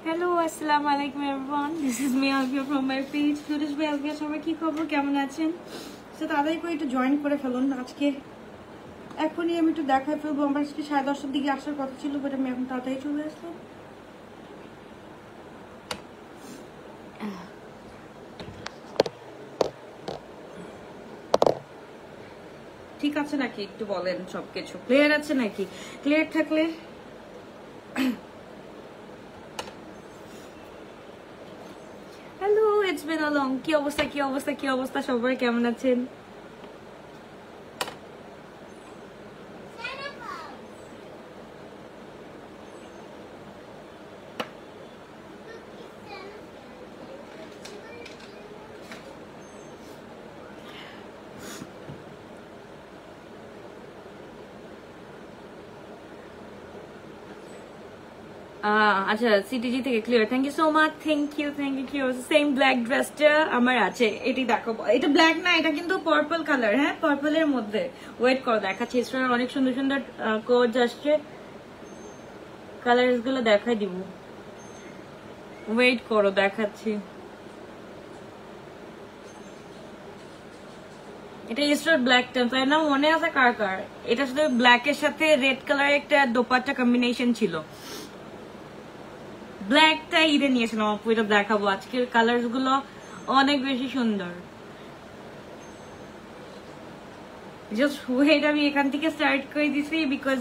Hello, assalamu alaikum everyone. This is me Alvia from my page. Today by Alvia সবাই কি খবর কেমন আছেন? সো তাড়াতাড়ি করে একটু জয়েন করে ফেলুন। আজকে এখনই আমি একটু দেখাই ফেলবো। আমার আজকে 10:30টার দিকে আসার কথা ছিল, বাট আমি এখন তাড়াতাড়ি চলে আসলাম। ঠিক আছে নাকি একটু বলেন, সবকিছু ক্লিয়ার আছে নাকি? ক্লিয়ার থাকলে hello, it's been a long. কি অবস্থা সবাই কেমন আছেন? আচ্ছা, সিটিজি থেকে clear. Thank you so much. Thank you. Same black ড্রেসটা আমার আছে, এটি দেখো। এটা ব্ল্যাক না, এটা কিন্তু পার্পল কালার। হ্যাঁ, পার্পলের মধ্যে। ওয়েট করো, দেখাচ্ছি। অনেক সুন্দর সুন্দর কোডস আসছে, কালার্স গুলো দেখাই দিব। ওয়েট করো, দেখাচ্ছি। এটা ইস্টার ব্ল্যাকটা, তাই না? মনে আছে কার কার? এটা শুধু ব্ল্যাকের সাথে রেড কালার একটা দোপাট্টা কম্বিনেশন ছিল। ব্ল্যাকটা ঈদে নিয়েছিলাম আপু, এটা দেখাবো। আজকের কালার গুলো অনেক বেশি সুন্দর। জাস্ট ওয়েট, আমি এখান থেকে স্টার্ট করে দিছি বিকজ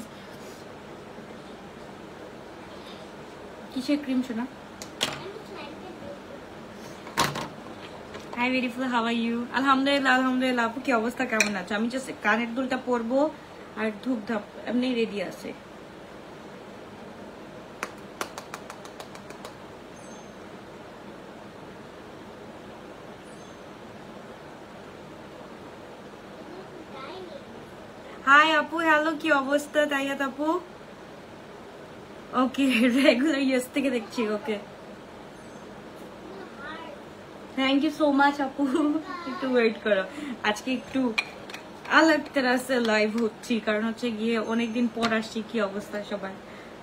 কিসের ক্রিম শোনা? Hi beautiful, how are you? আলহামদুলিল্লাহ। আপু কি অবস্থা, কেমন আছো? আমি জাস্ট কানের দুলটা পরবো আর ধূপ ধাপ এমনি রেডি আছে। হাই আপু, হ্যালো, কি অবস্থা তাইয়াত আপু? ওকে, রেগুলার ইউএস থেকে দেখছি। Okay, thank you so much আপু। একটু ওয়েট করো, আজকে একটু আলাগ তেরাসে লাইভ হচ্ছি, কারণ হচ্ছে গিয়ে অনেকদিন পর আসছি। কি অবস্থা সবাই?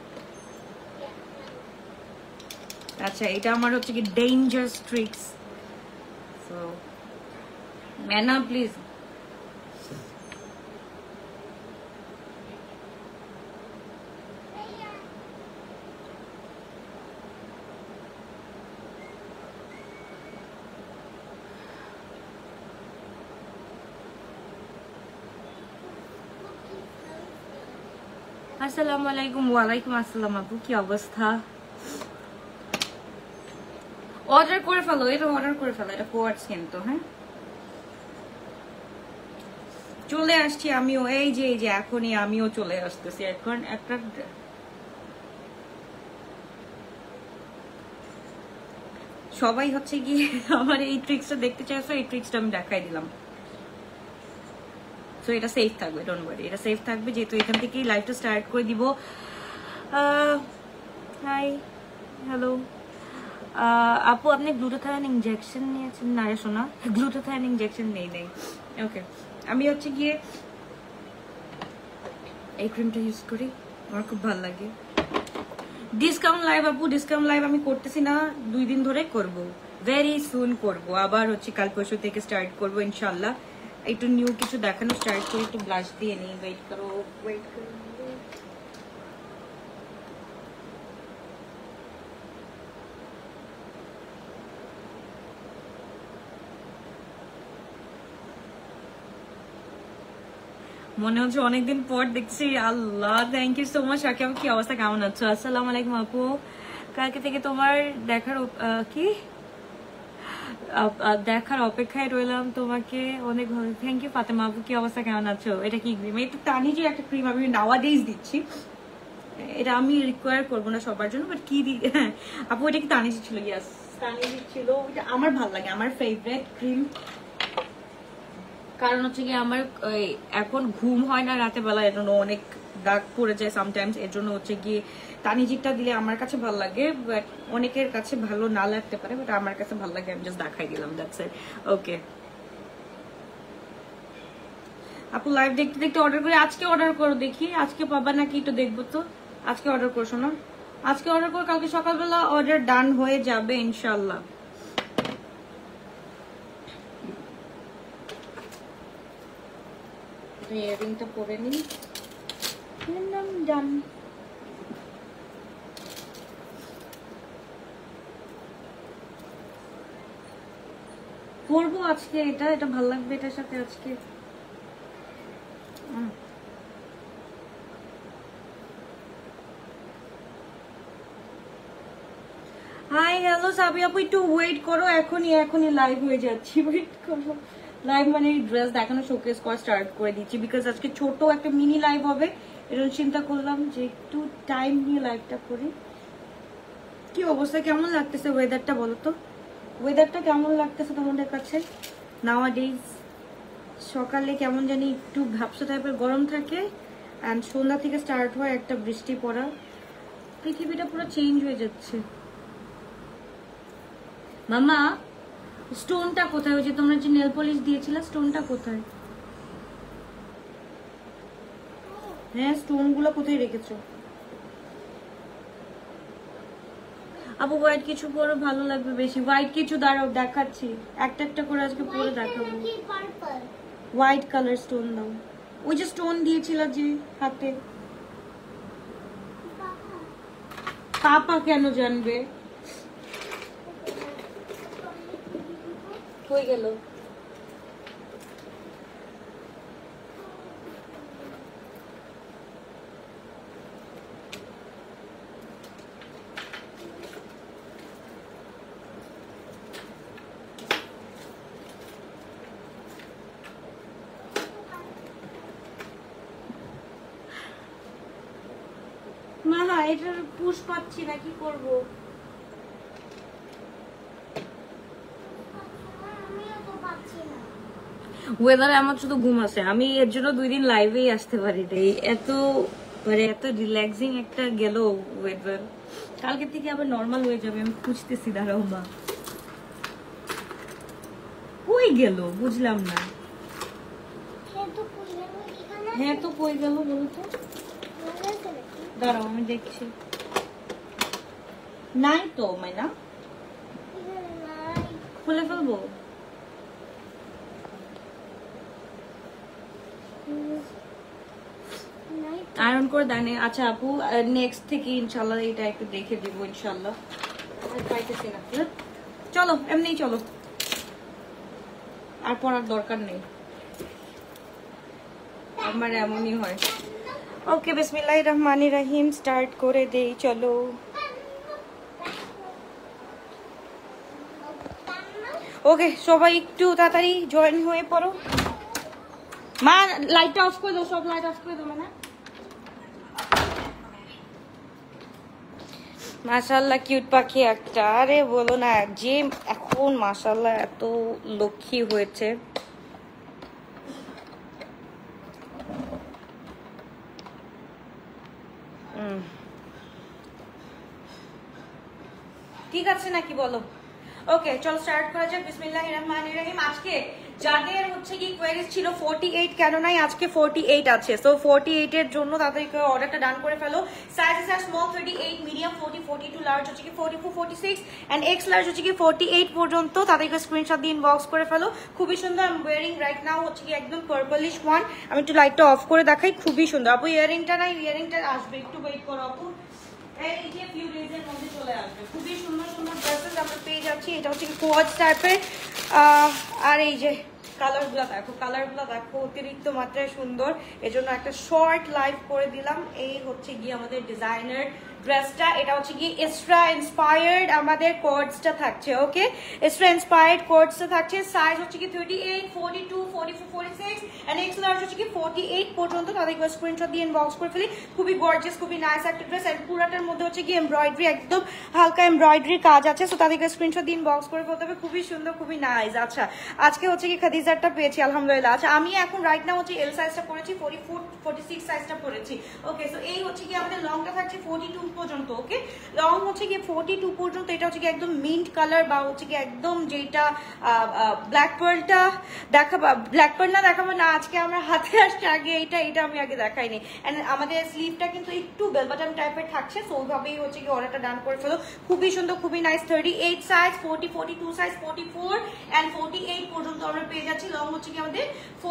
আচ্ছা, এটা আমার হচ্ছে কি ডেঞ্জারাস ট্রিক্স। সো ম্যানা প্লিজ। আসসালামু আলাইকুম। ওয়ালাইকুম আসসালাম আপু, কি অবস্থা? অর্ডার করে ফেলো, এটা অর্ডার করে ফেলো। এটা কোয়ার্টস কিন্তু। হ্যাঁ, চলে আসছি আমিও। এই যে এখনই আমিও চলে আসতেছি। এখন একটা সবাই হচ্ছে গিয়ে আমার এই ট্রিক্সটা দেখতে চাইছো, এই ট্রিক্সটা আমি দেখাই দিলাম। সো এটা সেফ থাকবে, ডোন্ট ওয়ারি, এটা সেফ থাকবে, যেহেতু এখান থেকেই লাইভটা স্টার্ট করে দিব। হাই, হ্যালো আপু, আপনি গ্লুটাথায়ন ইনজেকশন নিয়েছেন? না রে সোনা, গ্লুটাথায়ন ইনজেকশন নেই। ওকে, আমি হচ্ছে গিয়ে এই ক্রিমটা ইউজ করি, আমার খুব ভালো লাগে। ডিসকাউন্ট লাইভ আপু, ডিসকাউন্ট লাইভ আমি করতেছি না, 2 দিন ধরে করব, ভেরি সুন করব। আবার হচ্ছে কাল পরশু থেকে স্টার্ট করব ইনশাল্লাহ। একটু নিউ কিছু দেখানো স্টার্ট করি। একটু ব্লাশ দিয়ে নিই। ওয়েট করো। মনে হচ্ছে অনেকদিন পর দেখছি। আল্লাহ, থ্যাংক ইউ সো মাচ। রাখি আপু, কি অবস্থা, কেমন আছো? আসসালামু আলাইকুম আপু, কালকে থেকে তোমার দেখার অপেক্ষায় রইলাম। তোমাকে অনেক ভালো। থ্যাংক ইউ ফাতেমা আপু, কি অবস্থা, কেমন আছো? এটা কি ক্রিম? এটা তানিজির একটা ক্রিম, আমি নাওয়াডেজ দিচ্ছি। এটা আমি রিকোয়ার করবো না সবার জন্য, বাট কি আপু, এটা কি তানিজি ছিল? ইয়াস, তানিজি ছিল। এটা আমার ভালো লাগে, আমার ফেভারিট ক্রিম। কারণ হচ্ছে কি আমার এখন ঘুম হয় না রাতে বেলা, এর জন্য অনেক দাগ পড়ে যায় সামটাইমস। এর জন্য হচ্ছে কি তানিজিরটা দিলে আমার কাছে ভালো লাগে, বাট অনেকের কাছে ভালো না লাগতে পারে, বাট আমার কাছে ভালো লাগে। আমি জাস্ট দেখাই দিলাম, দ্যাটস ইট। ওকে আপু, লাইভ দেখতে দেখতে অর্ডার করে আজকে অর্ডার করো, দেখি আজকে পাবা নাকি, একটু দেখবো তো। আজকে অর্ডার করছো না? আজকে অর্ডার করে কালকে সকালবেলা অর্ডার ডান হয়ে যাবে ইনশাল্লাহ। ইয়ারিংটা পরে নিই, ডান। পরবো আজকে, এটা ভালো লাগবে এটার সাথে আজকে। হাই হ্যালো সাবি আপু, একটু ওয়েট করো, এখনই লাইভ হয়ে যাচ্ছি, ওয়েট করো। লাইভ মানে ড্রেস দেখানো, শোকেস করা স্টার্ট করে দিচ্ছি, বিকজ আজকে ছোট একটা মিনি লাইভ হবে। এরকম চিন্তা করলাম যে একটু টাইম নিয়ে লাইভটা করি। কি অবস্থা, কেমন লাগতেছে ওয়েদারটা বলো তো? ওয়েদারটা কেমন লাগতেছে তোমাদের কাছে নাওয়াডেজ? সকালে কেমন জানি একটু ভাবসা টাইপের গরম থাকে, অ্যান্ড সন্ধ্যা থেকে স্টার্ট হয় একটা বৃষ্টি পড়া। পৃথিবীটা পুরো চেঞ্জ হয়ে যাচ্ছে। মামা স্টোনটা কোথায়? ওই যে তোমরা যে নেল পলিশ দিয়েছিলে, স্টোনটা কোথায়? হ্যাঁ, স্টোন গুলো কোথায় রেখেছো? আপু হোয়াইট কিছু পরে ভালো লাগবে বেশি। হোয়াইট কিছু দাঁড়াও দেখাচ্ছি, একটা একটা করে আজকে পরে দেখাবো। হোয়াইট কালার স্টোন দাও, ওই যে স্টোন দিয়েছিল যে হাতে। পাপা কেন জানবে? হয়ে গেল। মা এটার পুশ পাচ্ছি না, কি করবো? ওয়েদারে আমার শুধু ঘুম আসে, আমি এর জন্য 2 দিন লাইভেই আসতে পারি। এত মানে এত রিল্যাক্সিং একটা গেল ওয়েদার। কালকে থেকে আবার নর্মাল হয়ে যাবে, আমি খুঁজতেছি, দাঁড়াও মা। কই গেল বুঝলাম না। হ্যাঁ তো কই গেল বলো তো? দাঁড়াও আমি দেখছি। নাই তো মাইনা, খুলে ফেলবো। আয়রন করে দেয়। আচ্ছা আপু, নেক্সট থেকে ইনশাল্লাহ এটা একটু দেখে দিব ইনশাল্লাহ। পাইতেছি না, চলো এমনি চলো, আর পড়ার দরকার নেই, আমার এমনই হয়। ওকে বিসমিল্লাহির রহমানির রহিম, স্টার্ট করে দেই, চলো। ওকে সবাই একটু তাড়াতাড়ি জয়েন হয়ে পড়ো। মা লাইটটা অফ করে দাও, সব লাইট অফ করে দাও। মানে মাশাআল্লাহ কিউট পাখি একটা, আরে বলো না, যে এখন মাশাআল্লাহ এত লক্ষ্মী হয়েছে। ঠিক আছে নাকি বলো? ওকে চলো স্টার্ট করা যাক। বিসমিল্লাহির রহমানির রহিম। আজকে যাদের হচ্ছে কি কোয়েরিজ ছিল 48 কেন নাই, আজকে 48 আছে। সো 48 এর জন্য তাদেরকে অর্ডারটা ডান করে ফেলো। সাইজেস আর স্মল 38, মিডিয়াম 40, 42 লার্জ হচ্ছে কি 44, 46 এন্ড এক্স লার্জ হচ্ছে কি 48 পর্যন্ত। তাদেরকে স্ক্রিনশট দিয়ে ইনবক্স করে ফেলো। খুবই সুন্দর। I am wearing right now হচ্ছে কি একদম পার্পলিশ ওয়ান। আমি একটু লাইটটা অফ করে দেখাই, খুবই সুন্দর। আপু ইয়ারিংটা নাই, ইয়ারিংটা আসবে, একটু ওয়েট করো আপু, এই যে ফিউ ডেজের মধ্যে চলে আসবে। খুবই সুন্দর সুন্দর ড্রেসেস আমরা পেয়ে যাচ্ছি। এটা হচ্ছে কি কোয়ার্টজ টাইপের, আর এই যে কালারগুলো দেখো, কালারগুলো দেখো অতিরিক্ত মাত্রায় সুন্দর। এজন্য একটা শর্ট লাইভ করে দিলাম। এই হচ্ছে গিয়ে আমাদের ডিজাইনার ড্রেসটা। এটা হচ্ছে কি ইসরা ইন্সপায়ার্ড আমাদের কোডসটা থাকছে। ওকে ইসরা ইন্সপায়ার্ড কোডসটা থাকছে। সাইজ হচ্ছে কি 38, 42, 44, 46 এন্ড এক্স লার্জ হচ্ছে কি 48 পর্যন্ত। তাদেরকে স্ক্রিনশট দিয়ে ইনবক্স করে ফেলি। খুবই গর্জিয়াস, খুবই নাইস একটা ড্রেস। এন্ড পুরাটার মধ্যে হচ্ছে কি এমব্রয়ডারি, একদম হালকা এমব্রয়ডারির কাজ আছে। সো তাদেরকে স্ক্রিনশট দিয়ে ইনবক্স করে ফেলতে হবে। খুবই সুন্দর, খুবই নাইস। আচ্ছা আজকে হচ্ছে কি খাদিজারটা পেয়েছি আলহামদুলিল্লাহ। আচ্ছা আমি এখন রাইট নাও হচ্ছে এল সাইজটা পরেছি, 44, 46 সাইজটা পরেছি। ওকে সো এই হচ্ছে কি আমাদের লংটা থাকছে 42 পর্যন্ত। ওকে, লং হচ্ছে গিয়ে 42 পর্যন্ত। এটা হচ্ছে গিয়ে একদম মিন্ট কালার বা হচ্ছে গিয়ে একদম যেটা ব্ল্যাক পার্লটা দেখাবো, ব্ল্যাক পার্ল না দেখাবো না, আজকে আমার হাতে আসছে আগে এটা আমি আগে দেখাইনি। অ্যান্ড আমাদের স্লিভটা কিন্তু একটু বেল বাটন টাইপের থাকছে, সো ওইভাবেই হচ্ছে গিয়ে অর্ডারটা ডান করে ফেলো। খুবই সুন্দর, খুবই নাইস। 38 সাইজ, 40, 42 সাইজ, 44 অ্যান্ড 48 পর্যন্ত আমরা পেয়ে যাচ্ছি। লং হচ্ছে কি আমাদের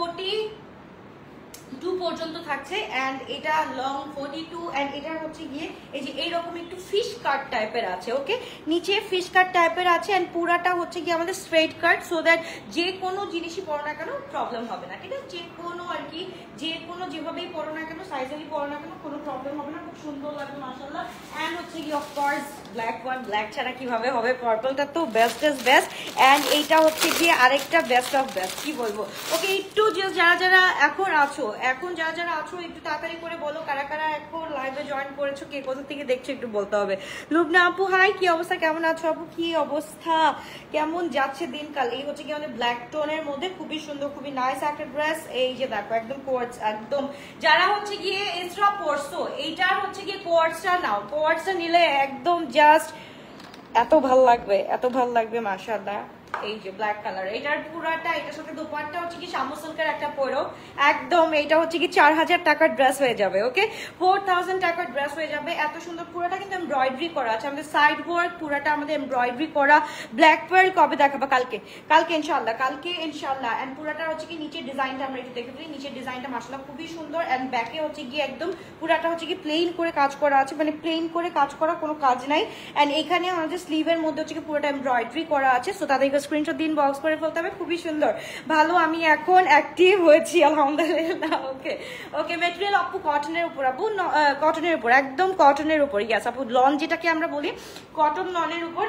42 পর্যন্ত থাকছে অ্যান্ড এটা লং 42 অ্যান্ড এটার হচ্ছে গিয়ে এই যে এইরকম একটু ফিশ কাট টাইপের আছে। ওকে, নিচে ফিশ কাট টাইপের আছে অ্যান্ড পুরাটা হচ্ছে গিয়ে আমাদের স্ট্রেট কাট, সো দ্যাট যে কোনো জিনিসই পরো না কেন প্রবলেম হবে না। ঠিক আছে, যে কোনো আর কি, যে কোনো যেভাবেই পরো না কেন, সাইজেরই পরো না কেন, কোনো প্রবলেম হবে না। খুব সুন্দর লাগবে মাশাআল্লাহ। অ্যান্ড হচ্ছে গিয়ে অফকোর্স ব্ল্যাক ওয়ান, ব্ল্যাক ছাড়া কিভাবে হবে, পার্পলটা তো বেস্ট অ্যান্ড এইটা হচ্ছে গিয়ে আরেকটা বেস্ট অফ বেস্ট, কি বলবো। ওকে, একটু যারা এখন যারা আছো একটু তাড়াতাড়ি করে বলো কারা কারা এখন লাইভে জয়েন করেছো, কে কোথা থেকে দেখছো একটু বলতে হবে। লুবনা আপু হাই, কি অবস্থা, কেমন আছো আপু, কি অবস্থা, কেমন যাচ্ছে দিনকাল। এই হচ্ছে কি আমাদের ব্ল্যাক টোনের মধ্যে খুবই সুন্দর, খুবই নাইস একটা ড্রেস। এই যে দেখো একদম কোয়ার্টস, একদম যারা হচ্ছে গিয়ে এক্সট্রা পরছো এইটার হচ্ছে গিয়ে কোয়ার্টসটা নাও, কোয়ার্টসটা নিলে একদম জাস্ট এত ভাল লাগবে মাশাআল্লাহ। এই যে ব্ল্যাক কালার, এটার পুরাটা, এটার সাথে দোপাট্টা হচ্ছে কি শামু সিল্কের একটা পরো, একদম এটা হচ্ছে কি 4000 টাকার ড্রেস হয়ে যাবে। ওকে, 4000 টাকার ড্রেস হয়ে যাবে। এত সুন্দর, পুরাটা কিন্তু এমব্রয়ডারি করা আছে, আমাদের সাইড ওয়ার্ক পুরাটা আমাদের এমব্রয়ডারি করা। ব্ল্যাক পার্ল কবে দেখাবো, কালকে ইনশাআল্লাহ। এন্ড পুরাটা হচ্ছে কি নিচের ডিজাইনটা আমরা একটু দেখে ফেলি। নিচের ডিজাইনটা মাশাআল্লাহ খুবই সুন্দর এন্ড ব্যাকে হচ্ছে কি একদম পুরাটা হচ্ছে কি প্লেন করে কাজ করা আছে, মানে প্লেন করে কাজ করা, কোনো কাজ নাই। এন্ড এখানে আমাদের স্লিভের মধ্যে হচ্ছে কি পুরোটা এমব্রয়ডারি করা আছে, সো তাদেরকে স্ক্রিনশট দিন, বক্স করে ফেলতে হবে। খুবই সুন্দর, ভালো, আমি এখন অ্যাক্টিভ হয়েছি আলহামদুলিল্লাহ। ওকে, মেটেরিয়াল আপু কটনের উপর, আপু কটনের উপর, একদম কটনের উপর। ইয়াস আপু, লন যেটাকে আমরা বলি, কটন লনের উপর।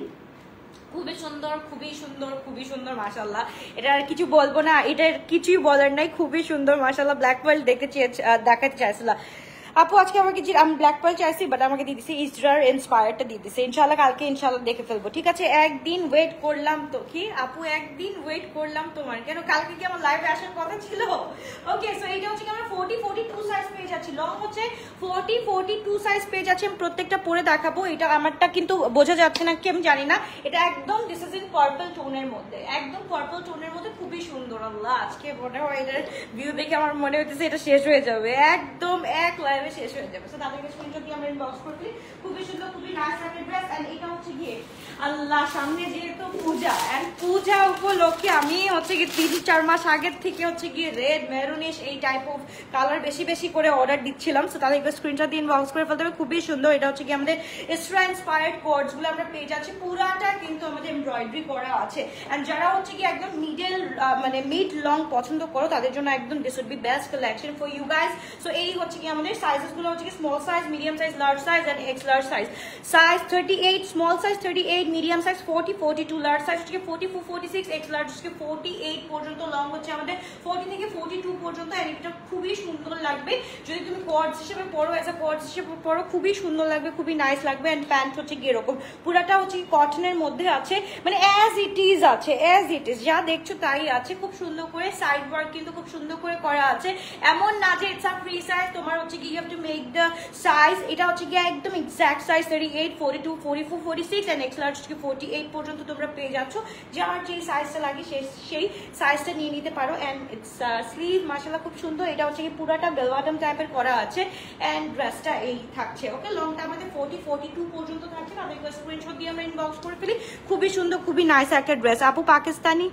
খুবই সুন্দর মাশাআল্লাহ। এটা আর কিছু বলবো না, এটার কিছুই বলার নাই, খুবই সুন্দর মাশাআল্লাহ। ব্ল্যাক পার্ল দেখাতে চাইছিলাম আপু, আজকে আমাকে আমি ব্ল্যাক পার্ল চাইছি, বাট আমাকে দিয়ে দিচ্ছে ইসরার ইন্সপায়ারটা দিয়ে দিচ্ছে। ইনশাআল্লাহ কালকে ইনশাআল্লাহ দেখে ফেলবো। ঠিক আছে, একদিন ওয়েট করলাম তো, কি আপু একদিন ওয়েট করলাম তোমার, কেন কালকে কি আমার লাইভে আসার কথা ছিল? ওকে, সো এটা হচ্ছে কি আমরা 40, 42 সাইজ পেয়ে যাচ্ছি। লং হচ্ছে 40, 42 সাইজ পেয়ে যাচ্ছি। আমি প্রত্যেকটা পরে দেখাবো। এটা আমারটা কিন্তু বোঝা যাচ্ছে না কি আমি জানি না। এটা একদম দিস ইজ ইন পার্পল টোনের মধ্যে, একদম পার্পল টোনের মধ্যে, খুবই সুন্দর। আল্লাহ, আজকে মনে হয় এটার ভিউ দেখে আমার মনে হইতেছে এটা শেষ হয়ে যাবে, একদম এক লাইভে শেষ হয়ে যাবে। সো তাদেরকে স্ক্রিনশট দিয়ে আমরা ইনবক্স করছি। খুবই সুন্দর, খুবই নাইস একটা ড্রেস। এন্ড এটা হচ্ছে গিয়ে আল্লাহ, সামনে যেহেতু পূজা, এন্ড পূজা উপলক্ষে আমি হচ্ছে গিয়ে 3-4 মাস আগের থেকে হচ্ছে গিয়ে রেড, মেরুনিশ এই টাইপ অফ কালার বেশি করে অর্ডার দিচ্ছিলাম। সো তাদেরকে স্ক্রিনশট দিয়ে ইনবক্স করে ফেলতে হবে। খুবই সুন্দর, এটা হচ্ছে কি আমাদের ইসরা ইন্সপায়ার্ড কোডস গুলো আমরা পেয়ে যাচ্ছি। পুরাটা কিন্তু আমাদের এমব্রয়ডারি করা আছে। এন্ড যারা হচ্ছে কি একদম মানে মিড লং পছন্দ করো তাদের জন্য একদম this would be best collection for you guys. So এই হচ্ছে কি আমাদের সাইজেস গুলো হচ্ছে কি small size, medium size, large size and x large size. Size 38, small size 38, medium size 40, 42, large size হচ্ছে 44, 46, এক্স লার্জ হচ্ছে 48 পর্যন্ত। লং হচ্ছে আমাদের 40 থেকে 42 পর্যন্ত। এন্ড এটা খুবই সুন্দর লাগবে যদি তুমি কোয়ার্টস হিসেবে পরো, এজ আ কোয়ার্টস হিসেবে পরো, খুবই সুন্দর লাগবে, খুবই নাইস লাগবে। এন্ড প্যান্ট হচ্ছে কি এরকম পুরাটা হচ্ছে কটনের মধ্যে আছে, মানে অ্যাজ ইট ইজ আছে, অ্যাজ ইট ইজ যা দেখছো তাই আছে। খুব সুন্দর করে সাইড ওয়ার্ক কিন্তু খুব সুন্দর করে করা আছে। এমন না যে ইটস আ ফ্রি সাইজ, তোমার হচ্ছে কি you have to make the size. এটা হচ্ছে কি একদম exact size 38, 42, 44, 46 and x large হচ্ছে 48 পর্যন্ত তোমরা পেয়ে যাচ্ছ। যার যে সাইজটা লাগে সেই সাইজটা নিয়ে নিতে পারো। এন্ড ইটস স্লিভ মাশাআল্লাহ খুব সুন্দর। এটা হচ্ছে কি পুরাটা বেল বটম টাইপের করা আছে এন্ড ড্রেসটা এই থাকছে। ওকে, লংটা আমাদের 40, 42 পর্যন্ত থাকছে। তাদেরকে স্ক্রিনশট দিয়ে আমরা ইনবক্স করে ফেলি। খুবই সুন্দর, খুবই নাইস একটা ড্রেস। আপু পাকিস্তানি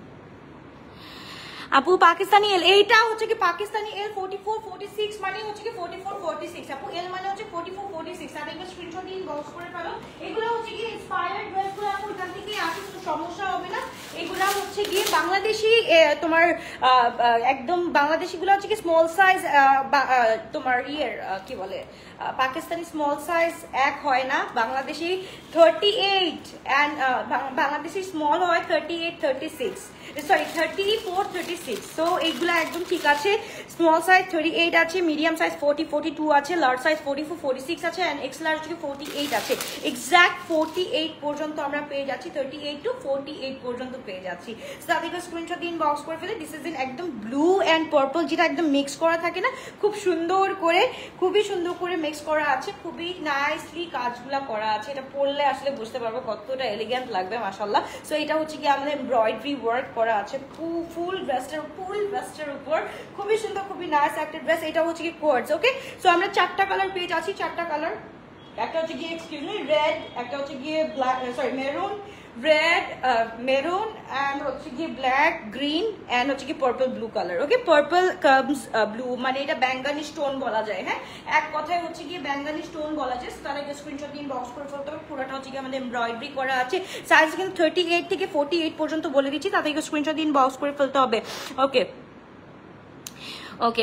এল, এইটা হচ্ছে কি পাকিস্তানি এল 44, 46 মানে হচ্ছে কি 44, 46। আপু এল মানে হচ্ছে 44, 46। তাদেরকে স্ক্রিনশট দিয়ে ইনবক্স করে ফেলো। এগুলো হচ্ছে কি ইন্সপায়ার্ড ড্রেসগুলো, আপু এখান থেকে আসে, কোনো সমস্যা হবে না। এগুলো হচ্ছে গিয়ে বাংলাদেশি, তোমার একদম বাংলাদেশিগুলো হচ্ছে কি স্মল সাইজ, তোমার কি বলে পাকিস্তানি স্মল সাইজ এক হয় না, বাংলাদেশি 38 অ্যান্ড বাংলাদেশি স্মল হয় 38, 36, সরি 34, 36। সো এইগুলো একদম ঠিক আছে। স্মল সাইজ 38 আছে, মিডিয়াম সাইজ 40, 42 আছে, লার্জ সাইজ 44 46 আছে এন্ড এক্স লার্জ হচ্ছে 48 আছে। এক্স্যাক্ট 48 পর্যন্ত আমরা পেয়ে যাচ্ছি, 38 টু 48 পর্যন্ত পেয়ে যাচ্ছি। তাদেরকে স্ক্রিনশট দিন বক্স করে ফেলে। দিস ইজ ইন একদম ব্লু এন্ড পার্পল, যেটা একদম মিক্স করা থাকে না, খুব সুন্দর করে, খুবই সুন্দর করে মিক্স করা আছে, খুবই নাইসলি কাজগুলা করা আছে। এটা পরলে আসলে বুঝতে পারবো কতটা এলিগেন্ট লাগবে মাশাআল্লাহ। সো এটা হচ্ছে কি আমাদের এমব্রয়ডারি ওয়ার্ক করা আছে ফুল ড্রেসটার উপর, খুবই সুন্দর, খুবই নাইস একটা ড্রেস। এটা হচ্ছে কি কোয়ার্ডস। ওকে, সো আমরা 4টা কালার পেয়ে যাচ্ছি, 4টা কালার। একটা হচ্ছে গিয়ে এক্সকিউজ মি রেড, একটা হচ্ছে গিয়ে black, sorry maroon, red, maroon and হচ্ছে গিয়ে ব্ল্যাক, গ্রিন এন্ড হচ্ছে কি purple blue colour. Okay, purple comes blue, মানে এটা বেঙ্গালি স্টোন বলা যায়। হ্যাঁ, এক কথায় হচ্ছে গিয়ে বেঙ্গালি স্টোন বলা যায়। তারা একটা স্ক্রিনশট দিন বক্স করে ফেলতে হবে। পুরোটা হচ্ছে গিয়ে আমাদের এমব্রয়ডারি করা আছে। সাইজ কিন্তু 38 থেকে 48 পর্যন্ত বলে দিচ্ছি, তাদেরকে স্ক্রিনশট দিন বক্স করে ফেলতে হবে। ওকে ওকে,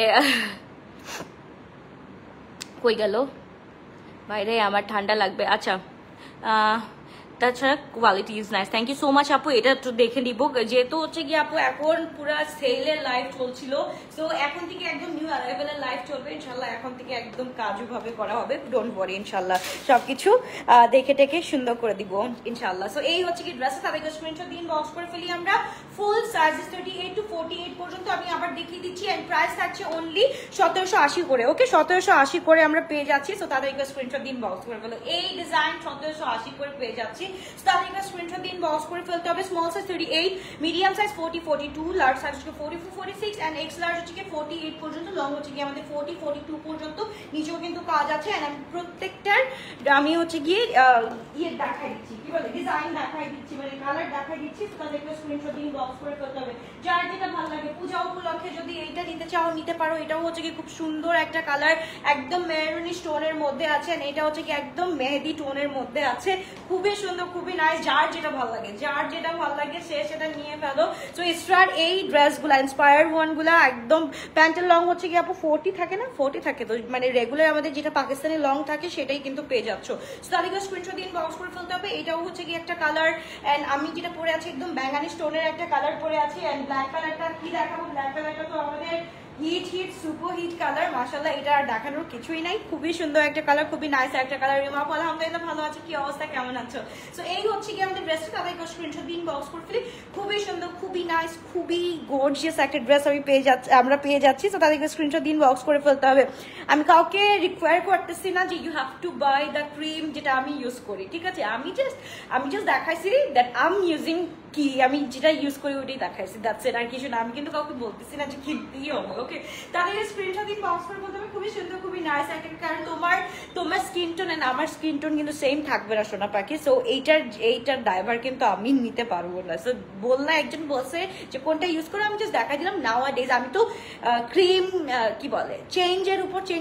কই গেল বাইরে, আমার ঠান্ডা লাগবে। আচ্ছা, তাছাড়া quality is nice. Thank you so much আপু। এটা একটু দেখে নিব, যেহেতু হচ্ছে কি আপু এখন পুরো সেলের লাইভ চলছিল, সো এখন থেকে একদম নিউ অ্যারাইভেলের লাইভ চলবে ইনশাল্লাহ। এখন থেকে একদম কাজু ভাবে করা হবে, ডোন্ট ওয়ারি ইনশাল্লাহ। সবকিছু দেখে টেকে সুন্দর করে দিব ইনশাল্লাহ। সো এই হচ্ছে কি ড্রেস, তাদেরকে স্ক্রিনশট দিন বক্স করে ফেলি আমরা। ফুল সাইজেস 38 টু 48 পর্যন্ত আমি আবার দেখিয়ে দিচ্ছি এন্ড প্রাইস থাকছে অনলি 1780 করে। ওকে, 1780 করে আমরা পেয়ে যাচ্ছি। সো তাদেরকে স্ক্রিনশট দিন বক্স করে ফেলো। এই ডিজাইন 1780 করে পেয়ে যাচ্ছি, তাদেরকে স্ক্রিনশট দিন বক্স করে ফেলতে হবে। Small size 38, medium size 40 42, large size হচ্ছে 44 46 এন্ড এক্স লার্জ হচ্ছে 48 পর্যন্ত, লং হচ্ছে কি আমাদের 40 42 পর্যন্ত। নিচেও কিন্তু কাজ আছে এন্ড আমি প্রত্যেকটার আমি হচ্ছে গিয়ে ইয়ে দেখাই দিচ্ছি, কি বলে ডিজাইন দেখাই দিচ্ছি, মানে কালার দেখাই দিচ্ছি। তাদেরকে স্ক্রিনশট দিন বক্স করে ফেলতে হবে। যার যেটা ভালো লাগে, পূজা উপলক্ষে যদি এইটা নিতে চাও নিতে পারো। এটাও হচ্ছে কি খুব সুন্দর একটা কালার, একদম মেরুনি স্টোনের মধ্যে আছে। এটা হচ্ছে কি একদম মেহেদি টোনের মধ্যে আছে, খুবই সুন্দর, খুবই নাইস। যার যেটা ভালো লাগে, যার যেটা ভালো লাগে সে সেটা নিয়ে ফেলো। সো ইস্ট্রার এই ড্রেসগুলা ইন্সপায়ার্ড ওয়ানগুলা একদম, প্যান্টের লং হচ্ছে কি আপু 40 থাকে না, 40 থাকে, তো মানে রেগুলার আমাদের যেটা পাকিস্তানি লং থাকে সেটাই কিন্তু পেয়ে যাচ্ছ। সো তাদেরকে স্ক্রিনশট দিন বক্স করে ফেলতে হবে। এটাও হচ্ছে কি একটা কালার এন্ড আমি যেটা পরে আছি একদম ব্যাঙ্গানি স্টোনের একটা কালার পরে আছি এন্ড ব্ল্যাক কালারটা কি দেখাবো, ব্ল্যাক কালারটা তো আমাদের হিট সুপার হিট কালার মাশাআল্লাহ। এটা আর দেখানোর কিছুই নাই, খুবই সুন্দর একটা কালার, খুবই নাইস একটা কালার। রিমাপ আলহামদুলিল্লাহ ভালো আছে, কি অবস্থা, কেমন আছো? সো এই হচ্ছে কি আমাদের ড্রেসটা, তাদেরকে স্ক্রিনশট দিন বক্স করে ফেলি। খুবই সুন্দর, খুবই নাইস, খুবই গর্জিয়াস একটা ড্রেস আমরা পেয়ে যাচ্ছি। সো তাদেরকে স্ক্রিনশট দিন বক্স করে ফেলতে হবে। আমি কাউকে রিকোয়ার করতেছি না যে you have to buy the cream যেটা আমি ইউজ করি, ঠিক আছে? আমি জাস্ট দেখাইছি দ্যাট আই এম ইউজিং, কি আমি যেটা ইউজ করি ওইটাই দেখাইছি, দ্যাটস ইট, আর কিছু না। আমি কিন্তু কাউকে বলতেছি না যে কিনতেই হবে। ওকে, তাদের স্ক্রিনশট দিন বক্স করে বলতে হবে। খুবই সুন্দর, খুবই নাইস একটা, কারণ তোমার স্কিন টোন এন্ড আমার স্কিন টোন কিন্তু সেম থাকবে না সোনা পাখি। সো এইটার ড্রাইভার কিন্তু আমি নিতে পারবো না। সো বললা একজন বলছে যে কোনটা ইউজ করে, আমি জাস্ট দেখা দিলাম। নাও আ ডেজ আমি তো ক্রিম কি বলে চেঞ্জের উপর চেঞ্জ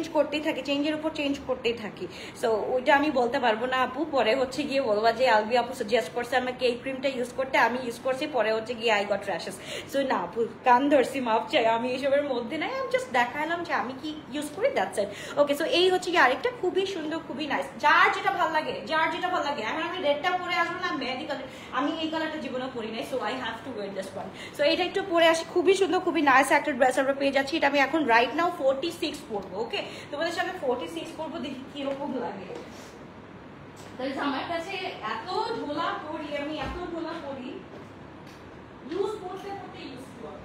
করতেই থাকি। সো ওইটা আমি বলতে পারবো না আপু, পরে হচ্ছে গিয়ে বলবা যে আলবি আপু সাজেস্ট করছে আমাকে এই ক্রিমটা ইউজ করতে, আমি ইউজ করছি, পরে হচ্ছে গিয়ে আই গট র্যাশেস। সো না আপু, কান ধরছি, মাপ চাই, আমি এসবের মধ্যে নাই। আমি জাস্ট দেখালাম যে আমি কি ইউজ করি, দ্যাটস ইট। ওকে, সো এই হচ্ছে কি আরেকটা খুবই সুন্দর, খুবই নাইস। যার যেটা ভালো লাগে, এখন আমি রেডটা পরে আসবো না, মেহেদি কালার, আমি এই কালারটা জীবনে পরি নাই। So I have to wear this one. So এটা একটু পরে আসি, খুবই সুন্দর, খুবই নাইস একটা ড্রেস আমরা পেয়ে যাচ্ছি। এটা আমি এখন রাইট নাও 46 পরবো। ওকে, তোমাদের সামনে 46 পরবো, দেখি কিরকম লাগে। আমার কাছে এত ঢোলা পরি, ইউজ করতে ইউজ করি।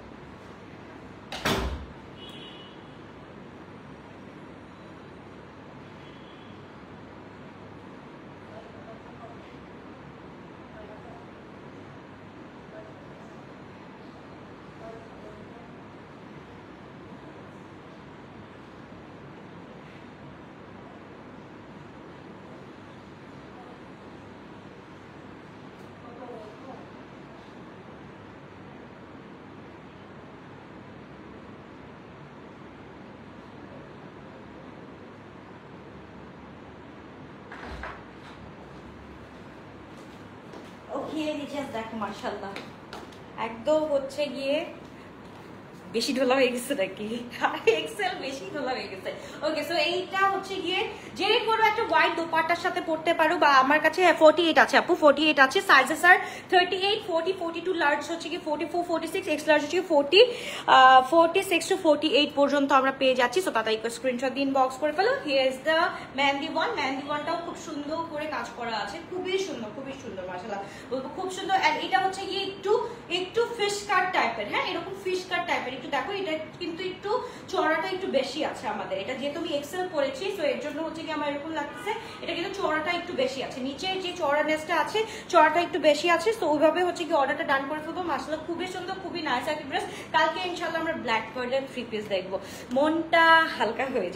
দেখো মাশাআল্লাহ একদম হচ্ছে গিয়ে বেশি ঢোলা হয়ে গেছে নাকি? এক্সেল বেশি ঢোলা হয়ে গেছে। ওকে, সো এইটা হচ্ছে গিয়ে যে কোনো একটা হোয়াইট দোপাট্টার সাথে পরতে পারো, বা আমার কাছে 48 আছে আপু, 48 আছে। সাইজেস আর 38, 40, 42, লার্জ হচ্ছে কি 44, 46, এক্স লার্জ হচ্ছে 40, 46 টু 48 পর্যন্ত আমরা পেয়ে যাচ্ছি। সো তাড়াতাড়ি স্ক্রিনশট দিন, বক্স করে ফেলো। Here is the mehendi one. Mehendi ওয়ানটাও খুব সুন্দর করে কাজ করা আছে, খুবই সুন্দর মাশাআল্লাহ বলবো, খুব সুন্দর। এন্ড এটা হচ্ছে গিয়ে একটু ফিশ কাট টাইপের, হ্যাঁ এরকম ফিশ কাট টাইপের। একটু দেখো এটা কিন্তু একটু চড়াটা একটু বেশি আছে আমাদের, এটা যেহেতু আমি এক্সেল পরেছি সো এর জন্য হচ্ছে কি আমার এরকম লাগতেছে। এটা কিন্তু চড়াটা একটু বেশি আছে, নিচের যে চড়ানেসটা আছে চড়াটা একটু বেশি আছে। তো ওইভাবে হচ্ছে কি অর্ডারটা ডান করে ফেলবো। মাশাআল্লাহ খুবই সুন্দর, খুবই নাইস একটা ড্রেস। কালকে ইনশাআল্লাহ আমরা ব্ল্যাক কালারের 3 পিস দেখবো, মনটা হালকা হয়ে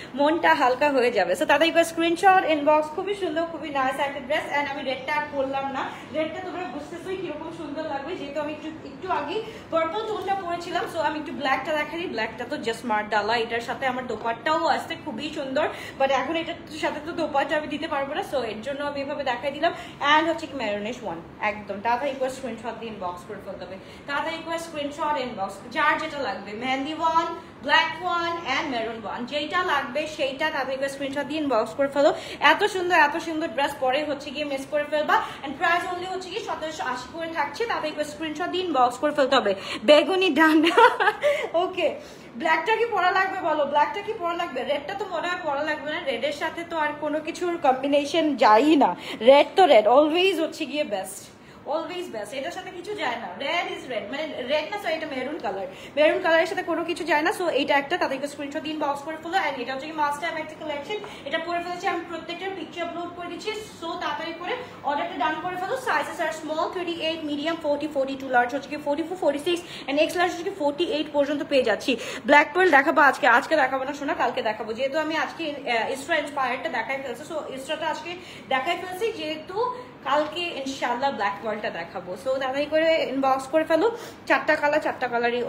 যাবে। সো তাদের একবার স্ক্রিনশট ইনবক্স। খুবই সুন্দর, খুবই নাইস একটা ড্রেস। এন্ড আমি রেডটা আর বললাম না, রেডটা তোমরা বুঝতেছোই কিরকম সুন্দর লাগবে, যেহেতু আমি একটু আগে পার্পল টোনটা পরেছিলাম। সো আমি একটু ব্ল্যাকটা দেখাই। ব্ল্যাকটা তো জাস্ট স্মার্ট ডালা, এটার সাথে আমার দোপাট্টাও আসতে খুবই সুন্দর, বাট এখন এটার সাথে তো দোপাট্টা আমি দিতে পারবো না, সো এর জন্য আমি এভাবে দেখাই দিলাম। অ্যান্ড হচ্ছে কি মেরুনিশ ওয়ান, একদম তাড়াতাড়ি করে স্ক্রিনশট দিয়ে ইনবক্স করে ফেলতে হবে, তাড়াতাড়ি করে স্ক্রিনশট ইনবক্স, যার যেটা লাগবে, mehendi one, black one and maroon one, যেটা লাগবে সেইটা তাড়াতাড়ি করে স্ক্রিনশট দিয়ে ইনবক্স করে ফেলো। এত সুন্দর ড্রেস পরে হচ্ছে গিয়ে মিস করে ফেলবা। এন্ড প্রাইস অনলি হচ্ছে কি 1780 করে থাকছে, তাড়াতাড়ি করে স্ক্রিনশট দিয়ে ইনবক্স করে ফেলতে হবে। বেগুনি ডান্ডা, ওকে ব্ল্যাকটা কি পরা লাগবে বলো, ব্ল্যাকটা কি পরা লাগবে? রেডটা তো মনে হয় পরা লাগবে না, রেডের সাথে তো আর কোনো কিছুর কম্বিনেশন যায়ই না। রেড তো রেড, অলওয়েজ হচ্ছে গিয়ে বেস্ট, অলওয়েজ বেস্ট, এটার সাথে কিছু যায় না। রেড ইজ রেড, মানে রেড না, সো এটা মেরুন কালারের সাথে কোনো কিছু যায় না। সো এইটা একটা তাদেরকে স্ক্রিনশট দিন, বক্স করে ফেলো। এন্ড এটা হচ্ছে কি মাস্ট হ্যাভ একটা কালেকশন, এটা পরে ফেলেছি আমি, প্রত্যেকটার পিকচার আপলোড করে দিচ্ছি। সো তাড়াতাড়ি করে অর্ডারটা ডান করে ফেলো। সাইজেস আর স্মল 38, মিডিয়াম 40, 42, লার্জ হচ্ছে কি 44, 46 এন্ড এক্স লার্জ হচ্ছে কি 48 পর্যন্ত পেয়ে যাচ্ছি। ব্ল্যাক পার্ল দেখাবো আজকে দেখাবো না শোনা, কালকে দেখাবো, যেহেতু আমি আজকে ইসরা ইন্সপায়ারটা দেখাই ফেলছি। সো ইসরাটা আজকে দেখাই ফেলছি, যেহেতু কালকে ইনশাআল্লাহ ব্ল্যাক পার্লটা দেখাবো। সো তাড়াতাড়ি করে ইনবক্স করে ফেলো। চারটা কালারই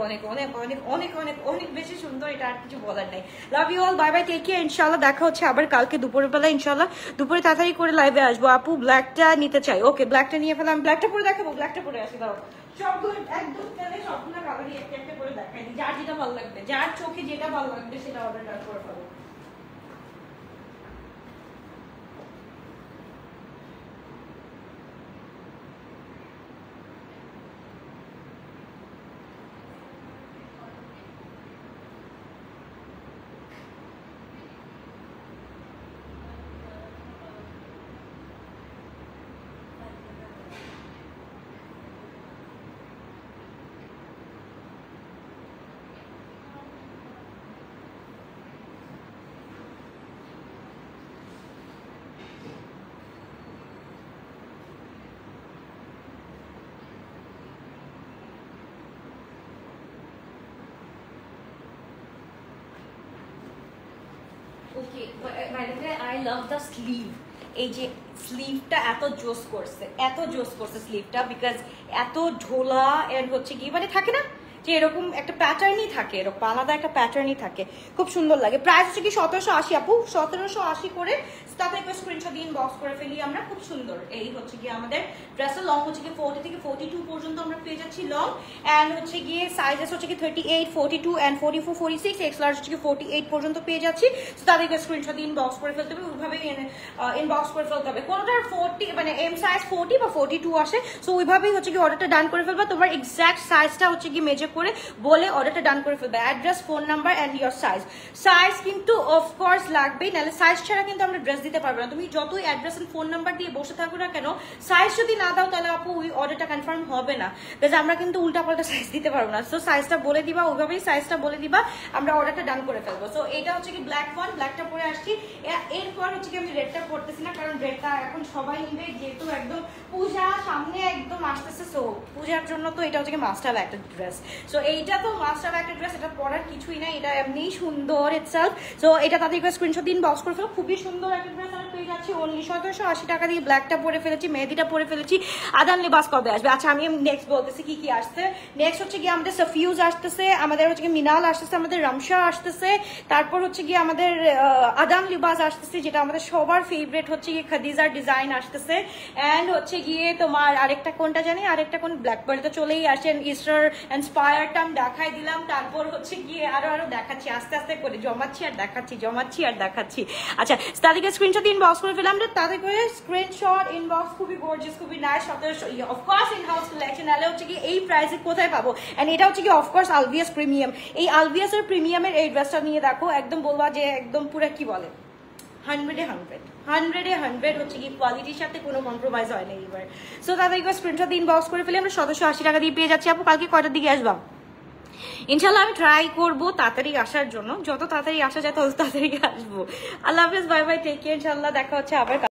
অনেক বেশি সুন্দর, এটা আর কিছু বলার নাই। Love you all, bye bye, take care. ইনশাআল্লাহ দেখা হচ্ছে আবার কালকে দুপুরের বেলা, ইনশাআল্লাহ দুপুরে তাড়াতাড়ি করে লাইভে আসবো। আপু ব্ল্যাকটা নিতে চাই, ওকে ব্ল্যাকটা নিয়ে ফেলাম। ব্ল্যাকটা পরে দেখাবো, ব্ল্যাকটা পরে আসি, দাও সবগুলো একদম সবগুলো কালারই একটা করে দেখাই দিই, যার যেটা ভালো লাগবে, যার চোখে যেটা ভালো লাগবে সেটা অর্ডার করে ফেলো। Okay, by the way, I love the sleeve. এই যে স্লিভটা এত জোস করছে স্লিভটা, বিকজ এত ঢোলা এন্ড হচ্ছে কি মানে থাকে না যে এরকম একটা প্যাটার্নই থাকে, এরকম আলাদা একটা প্যাটার্নই থাকে, খুব সুন্দর লাগে। প্রাইস হচ্ছে কি 1780 আপু, 1780 করে। তারপরে একটা স্ক্রিনশট দিয়ে ইনবক্স করে ফেলি আমরা, খুব সুন্দর। এই হচ্ছে গিয়ে আমাদের ড্রেসের লং হচ্ছে কি 40 থেকে 42 পর্যন্ত আমরা পেয়ে যাচ্ছি লং। অ্যান্ড হচ্ছে গিয়ে সাইজেস হচ্ছে কি 38, 42 অ্যান্ড 44, 46, এক্স লার্জ হচ্ছে কি 48 পর্যন্ত পেয়ে যাচ্ছি। তো তাদেরকে স্ক্রিনশট দিয়ে ইনবক্স করে ফেলতে হবে, ওইভাবে ইনবক্স করে ফেলতে হবে। কোনোটার 40 মানে এম সাইজ 40 বা 42 আসে, সো ওইভাবেই হচ্ছে কি অর্ডারটা ডান করে ফেলবা। তোমার এক্সাক্ট সাইজটা হচ্ছে কি মেজার করে বলে অর্ডারটা ডান করে ফেলবে। Address, phone number and your size কিন্তু অফকোর্স লাগবেই, নাহলে সাইজ ছাড়া কিন্তু আমরা ড্রেস দিতে পারবো না। তুমি যতই অ্যাড্রেস এন্ড ফোন নাম্বার দিয়ে বসে থাকো না কেন, সাইজ যদি না দাও তাহলে আপু ওই অর্ডারটা কনফার্ম হবে না, বিকজ আমরা কিন্তু উল্টাপাল্টা সাইজ দিতে পারবো না। সো সাইজটা বলে দিবা, ওইভাবেই সাইজটা বলে দিবা, আমরা অর্ডারটা ডান করে ফেলবো। সো এটা হচ্ছে কি ব্ল্যাক ওয়ান, ব্ল্যাকটা পরে আসছি। এরপর হচ্ছে কি আমি রেডটা পরতেছি না, কারণ রেডটা এখন সবাই নিবে, যেহেতু একদম পূজা সামনে একদম আসতেছে। সো পূজার জন্য তো এটা হচ্ছে কি মাস্ট হ্যাভ একটা ড্রেস। সো এইটা তো মাস্ট হ্যাভ একটা ড্রেস, এটা পরার কিছুই না, এটা এমনি সুন্দর ইটসেলফ। সো এটা তাদেরকে স্ক্রিনশট দিন, বক্স করে ফেলো, খুবই সুন্দর একটা ড্রেস। পেয়ে যাচ্ছি অনলি 1780 টাকা দিয়ে। ব্ল্যাকটা পরে ফেলেছি, মেহেদিটা পরে ফেলেছি। আদান লিবাস কবে আসবে? আচ্ছা আমি নেক্সট বলতেছি কি কি আসছে। নেক্সট হচ্ছে গিয়ে আমাদের সাফিউজ আসতেছে, আমাদের হচ্ছে গিয়ে মিনাল আসতেছে, আমাদের রামশা আসতেছে, তারপর হচ্ছে গিয়ে আমাদের আদান লিবাস আসতেছে, যেটা আমাদের সবার ফেভারিট হচ্ছে গিয়ে খাদিজার ডিজাইন আসতেছে। অ্যান্ড হচ্ছে গিয়ে তোমার আরেকটা কোনটা জানি, আরেকটা কোন ব্ল্যাকবার্ড তো চলেই আসেন, ইস্টার ইন্সপায়ারটা আমি দেখাই দিলাম। তারপর হচ্ছে গিয়ে আরো দেখাচ্ছি, আস্তে আস্তে করে জমাচ্ছি আর দেখাচ্ছি। আচ্ছা তাদেরকে স্ক্রিনশট ইনবক্স করে ফেলাম, তাদের করে স্ক্রিনশট ইনবক্স, খুবই গর্জিয়াস, খুবই nice. 1700 of course in house collection আলে হচ্ছে কি এই প্রাইসে কোথায় পাবো। এন্ড এটা হচ্ছে কি অফকোর্স আলভিয়াস প্রিমিয়াম। এই আলভিয়াসের প্রিমিয়ামের এই ড্রেসটা নিয়ে দেখো, একদম বলবা যে একদম পুরো কি বলে 100 হচ্ছে কি কোয়ালিটির সাথে কোনো কম্প্রোমাইজ হয় না এইবার। সো তাদেরকে স্ক্রিনশট ইনবক্স করে ফেলে আমরা 1780 টাকা দিয়ে পেয়ে যাচ্ছি। আপু কালকে কয়টার দিকে আসবা? ইনশাল্লাহ আমি ট্রাই করবো তাড়াতাড়ি আসার জন্য, যত তাড়াতাড়ি আসা যায় তত তাড়াতাড়ি আসবো। আল্লাহ হাফেজ, বাই বাই, টেক কেয়ার, ইনশাল্লাহ দেখা হচ্ছে আবার।